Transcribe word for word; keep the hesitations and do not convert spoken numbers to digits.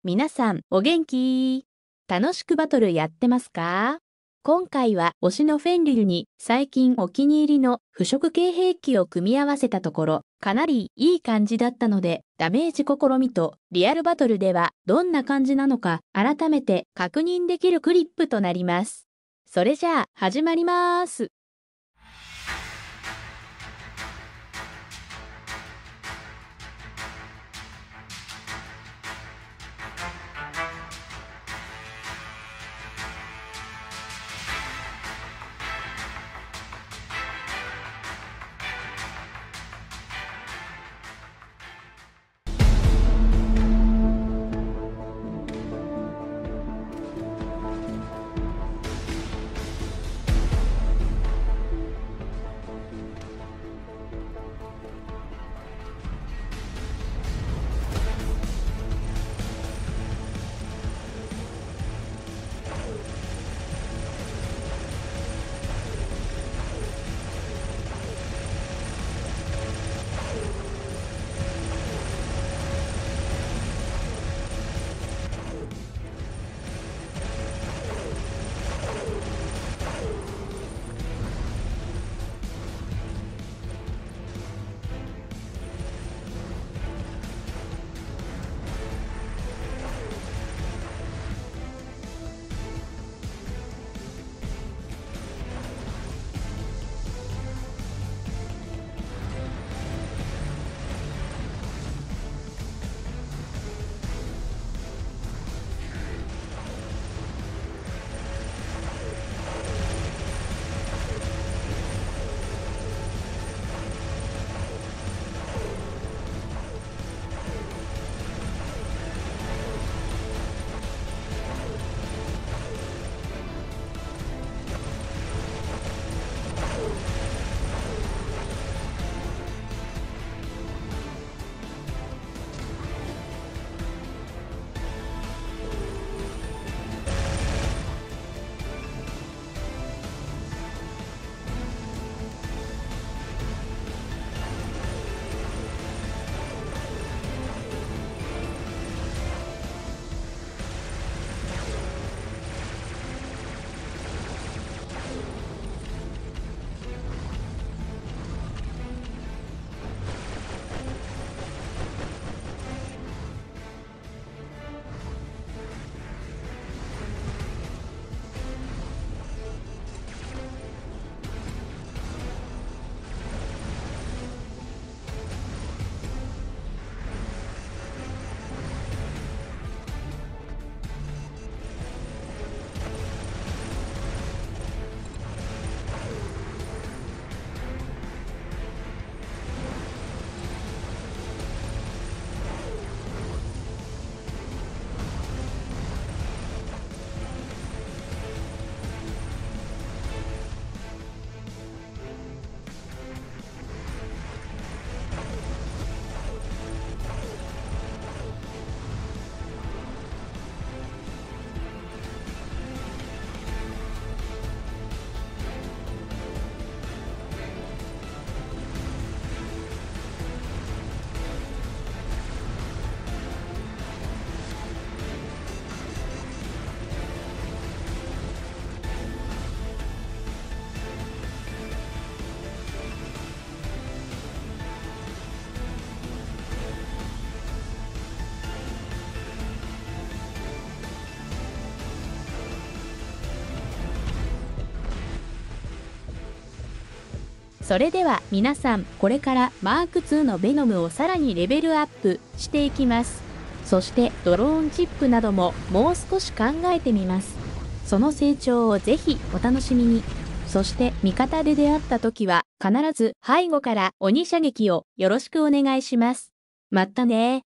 皆さんお元気？楽しくバトルやってますか？今回は推しのフェンリルに最近お気に入りの腐食系兵器を組み合わせたところ、かなりいい感じだったので、ダメージ試みとリアルバトルではどんな感じなのか改めて確認できるクリップとなります。それじゃあ始まります。それでは皆さん、これからマークツーのベノムをさらにレベルアップしていきます。そしてドローンチップなどももう少し考えてみます。その成長をぜひお楽しみに。そして味方で出会った時は必ず背後から鬼射撃をよろしくお願いします。またね。